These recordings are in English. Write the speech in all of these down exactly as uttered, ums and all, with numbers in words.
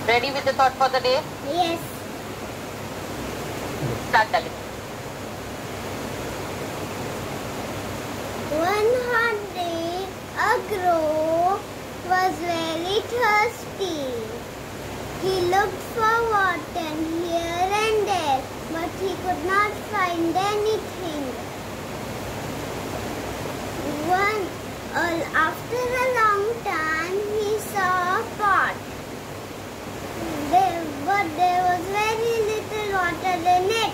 Ready with the thought for the day? Yes. Start, darling. One hot day, a crow was very thirsty. He looked for water here and there, but he could not find anything. One, uh, after a long time, he saw a pot. There, but there was very little water in it.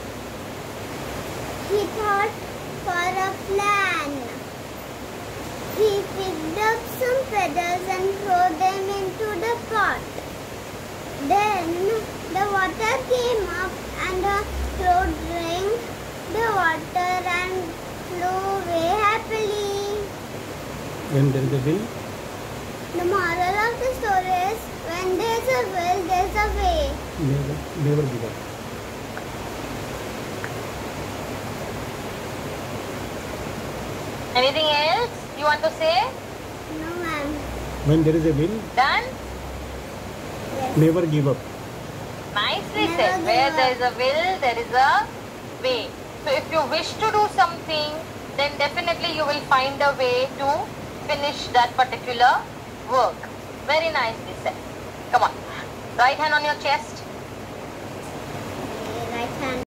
He thought for a plan. He picked up some feathers and threw them into the pot. Then the water came up and the crow drank the water and flew away happily. When there is a will, The moral of the story is, when there's a will, there's a way. never, never give up. Anything else you want to say? No, ma'am. When there is a will, Done? Yes. never give up. Nicely Never said. give Where up. there is a will, there is a way. So if you wish to do something, then definitely you will find a way to finish that particular work. Very nicely said. Come on. Right hand on your chest. Right hand.